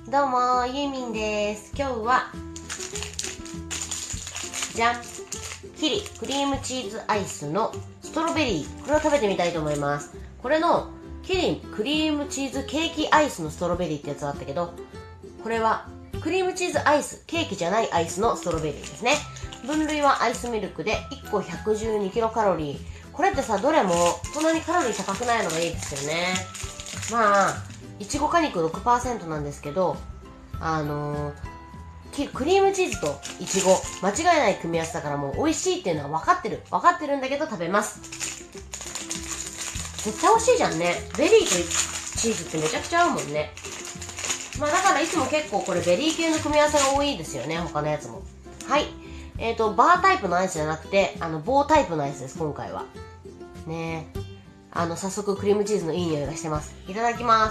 どうもゆいみんです。今日はじゃん、キリクリームチーズアイスのストロベリー、これを食べてみたいと思います。これのキリクリームチーズケーキアイスのストロベリーってやつがあったけど、これはクリームチーズアイス、ケーキじゃないアイスのストロベリーですね。分類はアイスミルクで1個112キロカロリー。これってさ、どれもそんなにカロリー高くないのがいいですよね。まあいちご果肉 6% なんですけど、クリームチーズといちご間違いない組み合わせだから、もう美味しいっていうのは分かってるんだけど食べます。絶対美味しいじゃんね。ベリーとチーズってめちゃくちゃ合うもんね。まあだからいつも結構これベリー系の組み合わせが多いですよね、他のやつも。はい、バータイプのアイスじゃなくて棒タイプのアイスです、今回はね。早速クリームチーズのいい匂いがしてます。いただきます。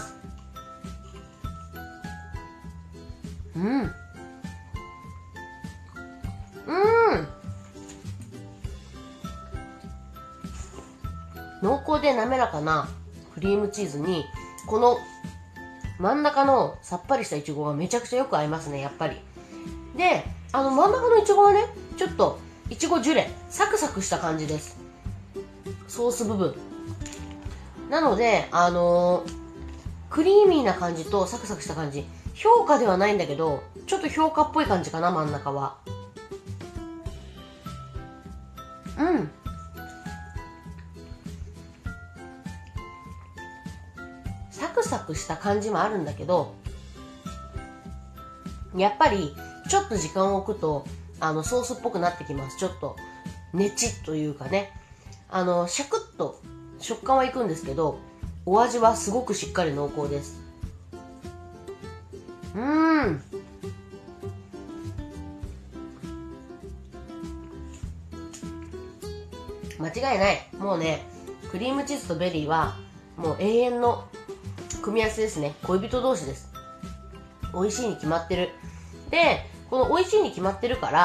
濃厚で滑らかなクリームチーズに、この真ん中のさっぱりしたイチゴがめちゃくちゃよく合いますね、やっぱり。で、真ん中のイチゴはね、ちょっとイチゴジュレ、サクサクした感じです、ソース部分なので、クリーミーな感じとサクサクした感じ、評価ではないんだけどちょっと評価っぽい感じかな、真ん中は。サクサクした感じもあるんだけど、やっぱりちょっと時間を置くとソースっぽくなってきます。ちょっとねちっというかね、シャクッと食感はいくんですけど、お味はすごくしっかり濃厚です。間違いない。もうね、クリームチーズとベリーはもう永遠の組み合わせですね。恋人同士です。美味しいに決まってる。で、この美味しいに決まってるから、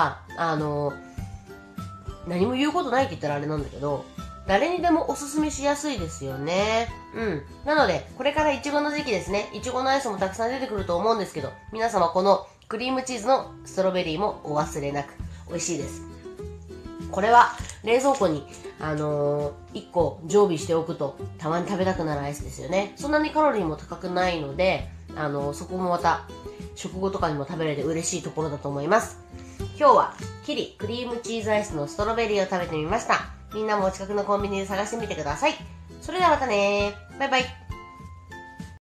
何も言うことないって言ったらあれなんだけど、誰にでもおすすめしやすいですよね。なので、これからイチゴの時期ですね。イチゴのアイスもたくさん出てくると思うんですけど、皆様このクリームチーズのストロベリーもお忘れなく。美味しいです。これは冷蔵庫に、1個常備しておくとたまに食べたくなるアイスですよね。そんなにカロリーも高くないので、そこもまた食後とかにも食べれて嬉しいところだと思います。今日はキリクリームチーズアイスのストロベリーを食べてみました。みんなもお近くのコンビニで探してみてください。それではまたね。バイバイ。